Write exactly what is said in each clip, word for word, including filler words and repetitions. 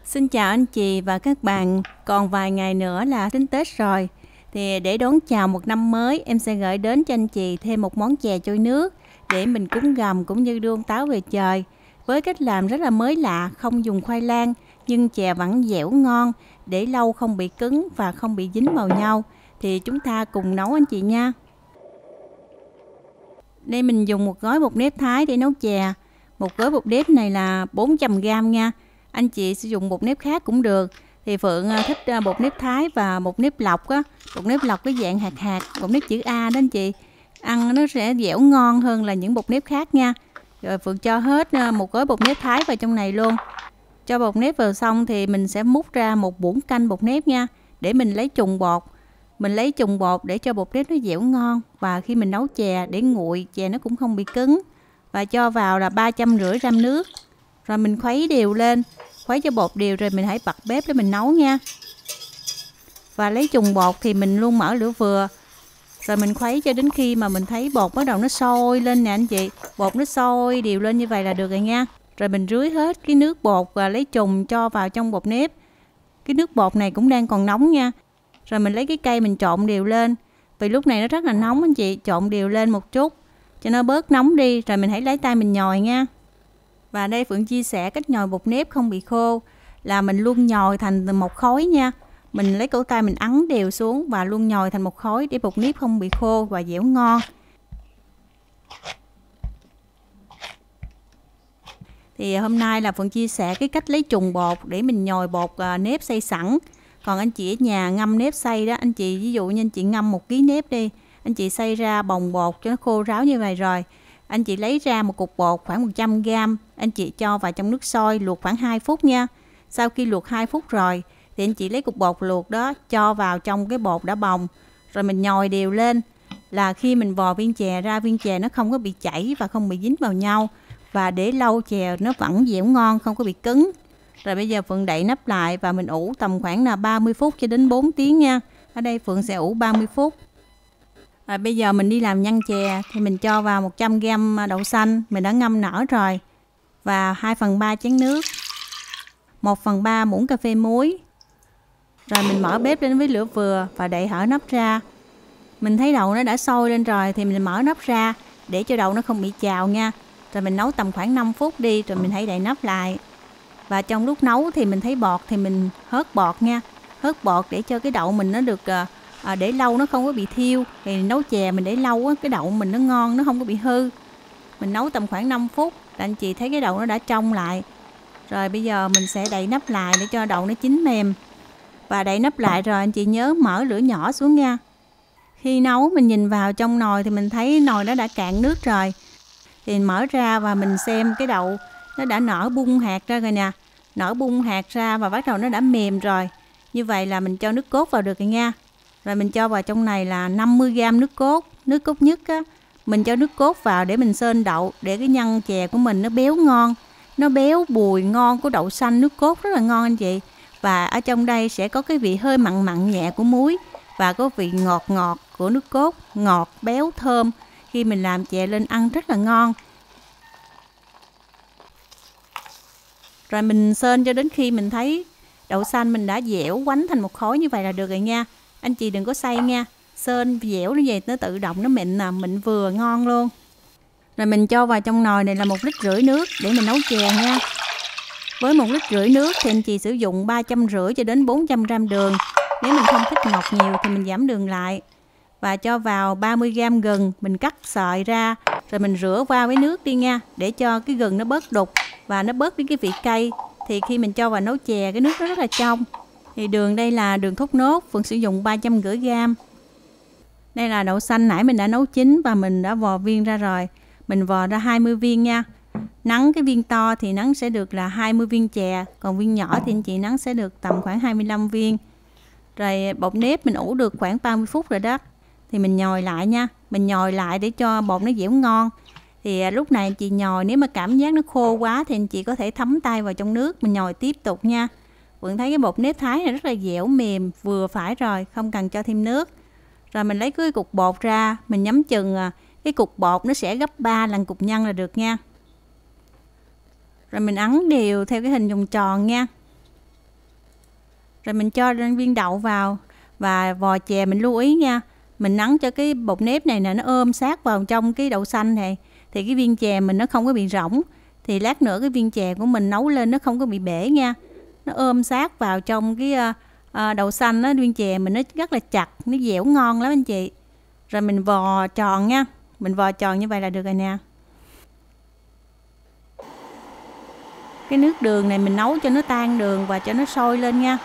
Xin chào anh chị và các bạn. Còn vài ngày nữa là đến Tết rồi. Thì để đón chào một năm mới, em sẽ gửi đến cho anh chị thêm một món chè trôi nước để mình cúng gầm cũng như đưa ông Táo về trời. Với cách làm rất là mới lạ, không dùng khoai lang nhưng chè vẫn dẻo ngon, để lâu không bị cứng và không bị dính vào nhau. Thì chúng ta cùng nấu anh chị nha. Đây mình dùng một gói bột nếp Thái để nấu chè. Một gói bột nếp này là bốn trăm gam nha. Anh chị sử dụng bột nếp khác cũng được. Thì Phượng thích bột nếp Thái và bột nếp lọc á. Bột nếp lọc cái dạng hạt hạt, bột nếp chữ A đó anh chị. Ăn nó sẽ dẻo ngon hơn là những bột nếp khác nha. Rồi Phượng cho hết một gói bột nếp Thái vào trong này luôn. Cho bột nếp vào xong thì mình sẽ múc ra một muỗng canh bột nếp nha. Để mình lấy trùng bột. Mình lấy trùng bột để cho bột nếp nó dẻo ngon. Và khi mình nấu chè để nguội, chè nó cũng không bị cứng. Và cho vào là ba trăm rưỡi gam nước. Rồi mình khuấy đều lên. Khuấy cho bột đều rồi mình hãy bật bếp để mình nấu nha. Và lấy trùng bột thì mình luôn mở lửa vừa. Rồi mình khuấy cho đến khi mà mình thấy bột bắt đầu nó sôi lên nè anh chị. Bột nó sôi đều lên như vậy là được rồi nha. Rồi mình rưới hết cái nước bột và lấy trùng cho vào trong bột nếp. Cái nước bột này cũng đang còn nóng nha. Rồi mình lấy cái cây mình trộn đều lên. Vì lúc này nó rất là nóng anh chị. Trộn đều lên một chút cho nó bớt nóng đi. Rồi mình hãy lấy tay mình nhồi nha. Và đây Phượng chia sẻ cách nhồi bột nếp không bị khô. Là mình luôn nhồi thành một khối nha. Mình lấy cổ tay mình ấn đều xuống và luôn nhồi thành một khối để bột nếp không bị khô và dẻo ngon. Thì hôm nay là Phượng chia sẻ cái cách lấy trùng bột để mình nhồi bột nếp xay sẵn. Còn anh chị ở nhà ngâm nếp xay đó, anh chị ví dụ như anh chị ngâm một ký nếp đi, anh chị xay ra bồng bột cho nó khô ráo như vậy rồi. Anh chị lấy ra một cục bột khoảng một trăm gam, anh chị cho vào trong nước sôi luộc khoảng hai phút nha. Sau khi luộc hai phút rồi thì anh chị lấy cục bột luộc đó cho vào trong cái bột đã bồng. Rồi mình nhồi đều lên. Là khi mình vò viên chè ra, viên chè nó không có bị chảy và không bị dính vào nhau. Và để lâu chè nó vẫn dẻo ngon, không có bị cứng. Rồi bây giờ Phượng đậy nắp lại và mình ủ tầm khoảng là ba mươi phút cho đến bốn tiếng nha. Ở đây Phượng sẽ ủ ba mươi phút. Rồi bây giờ mình đi làm nhân chè thì mình cho vào một trăm gam đậu xanh mình đã ngâm nở rồi. Và hai phần ba chén nước. một phần ba muỗng cà phê muối. Rồi mình mở bếp lên với lửa vừa và đậy hở nắp ra. Mình thấy đậu nó đã sôi lên rồi thì mình mở nắp ra để cho đậu nó không bị trào nha. Rồi mình nấu tầm khoảng năm phút đi rồi mình hãy đậy nắp lại. Và trong lúc nấu thì mình thấy bọt thì mình hớt bọt nha. Hớt bọt để cho cái đậu mình nó được à, để lâu nó không có bị thiêu. Thì nấu chè mình để lâu á, cái đậu mình nó ngon, nó không có bị hư. Mình nấu tầm khoảng năm phút là anh chị thấy cái đậu nó đã trong lại. Rồi bây giờ mình sẽ đậy nắp lại để cho đậu nó chín mềm. Và đậy nắp lại rồi anh chị nhớ mở lửa nhỏ xuống nha. Khi nấu mình nhìn vào trong nồi thì mình thấy nồi nó đã cạn nước rồi. Thì mình mở ra và mình xem cái đậu nó đã nở bung hạt ra rồi nè. Nở bung hạt ra và bắt đầu nó đã mềm rồi. Như vậy là mình cho nước cốt vào được rồi nha. Rồi mình cho vào trong này là năm mươi gam nước cốt. Nước cốt nhất á. Mình cho nước cốt vào để mình sên đậu. Để cái nhân chè của mình nó béo ngon. Nó béo bùi ngon của đậu xanh nước cốt rất là ngon anh chị. Và ở trong đây sẽ có cái vị hơi mặn mặn nhẹ của muối. Và có vị ngọt ngọt của nước cốt. Ngọt, béo, thơm. Khi mình làm chè lên ăn rất là ngon. Rồi mình sên cho đến khi mình thấy đậu xanh mình đã dẻo quánh thành một khối như vậy là được rồi nha. Anh chị đừng có xay nha. Sên dẻo như vậy nó tự động nó mịn nè, mịn vừa ngon luôn. Rồi mình cho vào trong nồi này là một lít rưỡi nước để mình nấu chè nha. Với một lít rưỡi nước thì anh chị sử dụng ba trăm rưỡi cho đến bốn trăm gam đường. Nếu mình không thích ngọt nhiều thì mình giảm đường lại. Và cho vào ba mươi gam gừng mình cắt sợi ra. Rồi mình rửa qua với nước đi nha. Để cho cái gừng nó bớt đục và nó bớt đi cái vị cay. Thì khi mình cho vào nấu chè cái nước nó rất là trong. Thì đường đây là đường thốt nốt. Phượng sử dụng ba trăm rưỡi gam. Đây là đậu xanh nãy mình đã nấu chín và mình đã vò viên ra rồi. Mình vò ra hai mươi viên nha. Nắng cái viên to thì nắng sẽ được là hai mươi viên chè. Còn viên nhỏ thì anh chị nắng sẽ được tầm khoảng hai mươi lăm viên. Rồi bột nếp mình ủ được khoảng ba mươi phút rồi đó. Thì mình nhồi lại nha. Mình nhồi lại để cho bột nó dẻo ngon. Thì lúc này anh chị nhồi nếu mà cảm giác nó khô quá thì anh chị có thể thấm tay vào trong nước. Mình nhồi tiếp tục nha. Vẫn thấy cái bột nếp Thái này rất là dẻo mềm vừa phải rồi. Không cần cho thêm nước. Rồi mình lấy cái cục bột ra. Mình nhắm chừng cái cục bột nó sẽ gấp ba lần cục nhân là được nha. Rồi mình ấn đều theo cái hình vòng tròn nha. Rồi mình cho viên đậu vào. Và vò chè mình lưu ý nha, mình nắn cho cái bột nếp này nè nó ôm sát vào trong cái đậu xanh này, thì cái viên chè mình nó không có bị rỗng, thì lát nữa cái viên chè của mình nấu lên nó không có bị bể nha, nó ôm sát vào trong cái uh, đậu xanh đó, viên chè mình nó rất là chặt, nó dẻo ngon lắm anh chị. Rồi mình vò tròn nha, mình vò tròn như vậy là được rồi nè. Cái nước đường này mình nấu cho nó tan đường và cho nó sôi lên nha.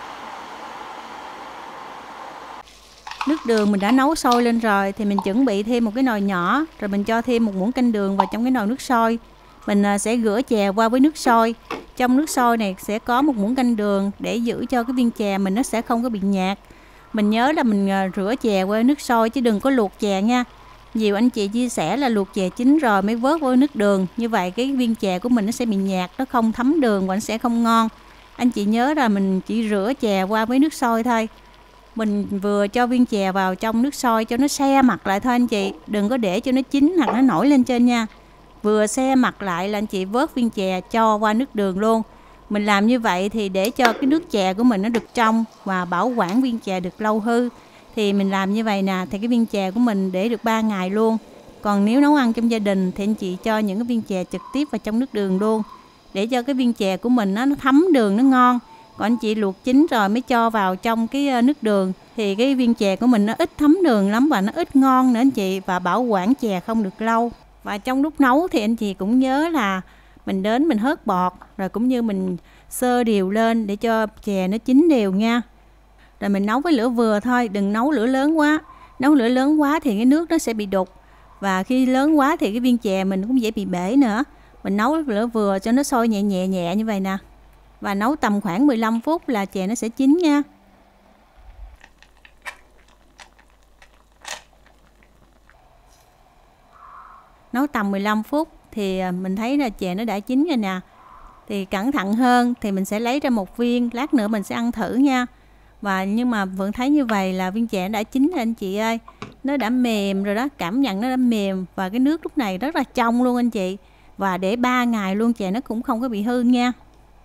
Nước đường mình đã nấu sôi lên rồi thì mình chuẩn bị thêm một cái nồi nhỏ, rồi mình cho thêm một muỗng canh đường vào trong cái nồi nước sôi. Mình sẽ rửa chè qua với nước sôi. Trong nước sôi này sẽ có một muỗng canh đường để giữ cho cái viên chè mình nó sẽ không có bị nhạt. Mình nhớ là mình rửa chè qua nước sôi chứ đừng có luộc chè nha. Nhiều anh chị chia sẻ là luộc chè chín rồi mới vớt vô nước đường, như vậy cái viên chè của mình nó sẽ bị nhạt, nó không thấm đường và nó sẽ không ngon. Anh chị nhớ là mình chỉ rửa chè qua với nước sôi thôi. Mình vừa cho viên chè vào trong nước sôi cho nó se mặt lại thôi anh chị, đừng có để cho nó chín hoặc nó nổi lên trên nha. Vừa se mặt lại là anh chị vớt viên chè cho qua nước đường luôn. Mình làm như vậy thì để cho cái nước chè của mình nó được trong và bảo quản viên chè được lâu hư. Thì mình làm như vậy nè, thì cái viên chè của mình để được ba ngày luôn. Còn nếu nấu ăn trong gia đình thì anh chị cho những cái viên chè trực tiếp vào trong nước đường luôn, để cho cái viên chè của mình nó, nó thấm đường, nó ngon. Còn anh chị luộc chín rồi mới cho vào trong cái nước đường thì cái viên chè của mình nó ít thấm đường lắm và nó ít ngon nữa anh chị, và bảo quản chè không được lâu. Và trong lúc nấu thì anh chị cũng nhớ là mình đến mình hớt bọt, rồi cũng như mình sơ đều lên để cho chè nó chín đều nha. Rồi mình nấu với lửa vừa thôi, đừng nấu lửa lớn quá. Nấu lửa lớn quá thì cái nước nó sẽ bị đục, và khi lớn quá thì cái viên chè mình cũng dễ bị bể nữa. Mình nấu lửa vừa cho nó sôi nhẹ nhẹ nhẹ như vậy nè. Và nấu tầm khoảng mười lăm phút là chè nó sẽ chín nha. Nấu tầm mười lăm phút thì mình thấy là chè nó đã chín rồi nè. Thì cẩn thận hơn thì mình sẽ lấy ra một viên, lát nữa mình sẽ ăn thử nha. Và nhưng mà vẫn thấy như vậy là viên chè đã chín rồi anh chị ơi. Nó đã mềm rồi đó, cảm nhận nó đã mềm, và cái nước lúc này rất là trong luôn anh chị. Và để ba ngày luôn chè nó cũng không có bị hư nha.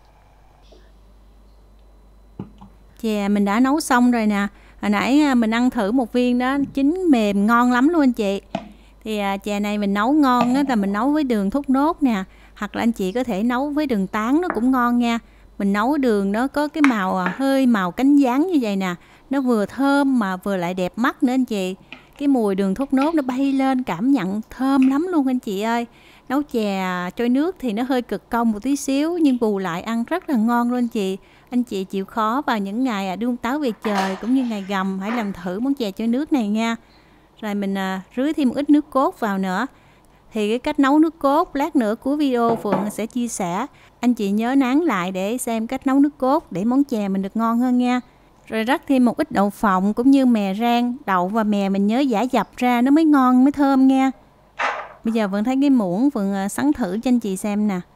Chè mình đã nấu xong rồi nè. Hồi nãy mình ăn thử một viên đó, chín mềm ngon lắm luôn anh chị. Thì chè này mình nấu ngon đó, là mình nấu với đường thốt nốt nè, hoặc là anh chị có thể nấu với đường tán nó cũng ngon nha. Mình nấu đường nó có cái màu hơi màu cánh gián như vậy nè, nó vừa thơm mà vừa lại đẹp mắt nữa anh chị. Cái mùi đường thốt nốt nó bay lên, cảm nhận thơm lắm luôn anh chị ơi. Nấu chè trôi nước thì nó hơi cực công một tí xíu, nhưng bù lại ăn rất là ngon luôn anh chị. Anh chị chịu khó vào những ngày đun táo về trời cũng như ngày rằm hãy làm thử món chè trôi nước này nha. Rồi mình à, rưới thêm một ít nước cốt vào nữa. Thì cái cách nấu nước cốt lát nữa cuối video Phượng sẽ chia sẻ. Anh chị nhớ nán lại để xem cách nấu nước cốt để món chè mình được ngon hơn nha. Rồi rắc thêm một ít đậu phộng cũng như mè rang. Đậu và mè mình nhớ giả dập ra nó mới ngon mới thơm nha. Bây giờ Phượng thấy cái muỗng Phượng sắn thử cho anh chị xem nè.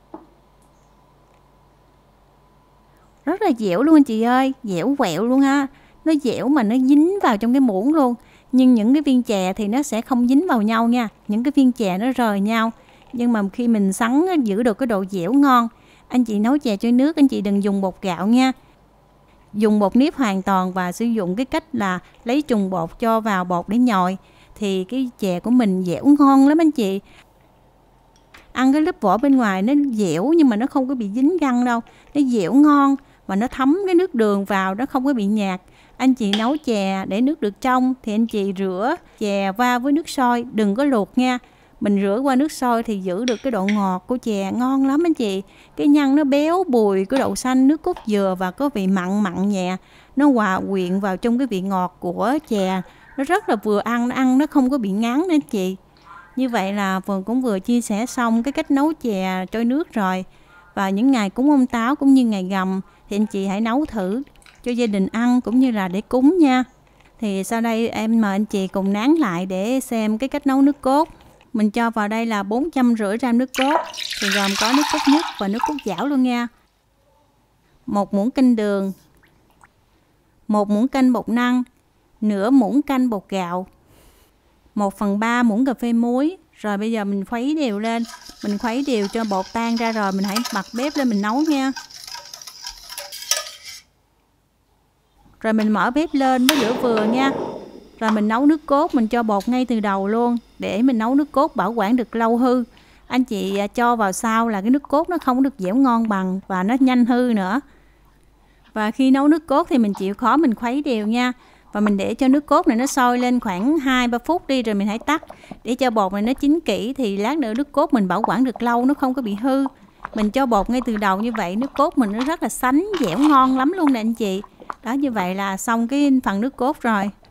Rất là dẻo luôn anh chị ơi, dẻo quẹo luôn ha. Nó dẻo mà nó dính vào trong cái muỗng luôn. Nhưng những cái viên chè thì nó sẽ không dính vào nhau nha. Những cái viên chè nó rời nhau. Nhưng mà khi mình sắn giữ được cái độ dẻo ngon. Anh chị nấu chè trôi nước anh chị đừng dùng bột gạo nha. Dùng bột nếp hoàn toàn và sử dụng cái cách là lấy trùng bột cho vào bột để nhồi. Thì cái chè của mình dẻo ngon lắm anh chị. Ăn cái lớp vỏ bên ngoài nó dẻo nhưng mà nó không có bị dính răng đâu. Nó dẻo ngon và nó thấm cái nước đường vào, nó không có bị nhạt. Anh chị nấu chè để nước được trong thì anh chị rửa chè va với nước sôi, đừng có luộc nha. Mình rửa qua nước sôi thì giữ được cái độ ngọt của chè ngon lắm anh chị. Cái nhân nó béo bùi cái đậu xanh, nước cốt dừa và có vị mặn mặn nhẹ. Nó hòa quyện vào trong cái vị ngọt của chè. Nó rất là vừa ăn, nó ăn nó không có bị ngán nữa anh chị. Như vậy là Phượng cũng vừa chia sẻ xong cái cách nấu chè trôi nước rồi. Và những ngày cúng ông Táo cũng như ngày rằm thì anh chị hãy nấu thử cho gia đình ăn cũng như là để cúng nha. Thì sau đây em mời anh chị cùng nán lại để xem cái cách nấu nước cốt. Mình cho vào đây là bốn trăm rưỡi gram nước cốt, thì gồm có nước cốt nhất và nước cốt giảo luôn nha. Một muỗng canh đường, một muỗng canh bột năng, nửa muỗng canh bột gạo, một phần ba muỗng cà phê muối. Rồi bây giờ mình khuấy đều lên, mình khuấy đều cho bột tan ra rồi mình hãy bật bếp lên mình nấu nha. Rồi mình mở bếp lên với lửa vừa nha. Rồi mình nấu nước cốt, mình cho bột ngay từ đầu luôn, để mình nấu nước cốt bảo quản được lâu hư. Anh chị cho vào sau là cái nước cốt nó không được dẻo ngon bằng và nó nhanh hư nữa. Và khi nấu nước cốt thì mình chịu khó mình khuấy đều nha. Và mình để cho nước cốt này nó sôi lên khoảng hai ba phút đi, rồi mình hãy tắt để cho bột này nó chín kỹ, thì lát nữa nước cốt mình bảo quản được lâu, nó không có bị hư. Mình cho bột ngay từ đầu như vậy, nước cốt mình nó rất là sánh, dẻo ngon lắm luôn nè anh chị. Đó, như vậy là xong cái phần nước cốt rồi.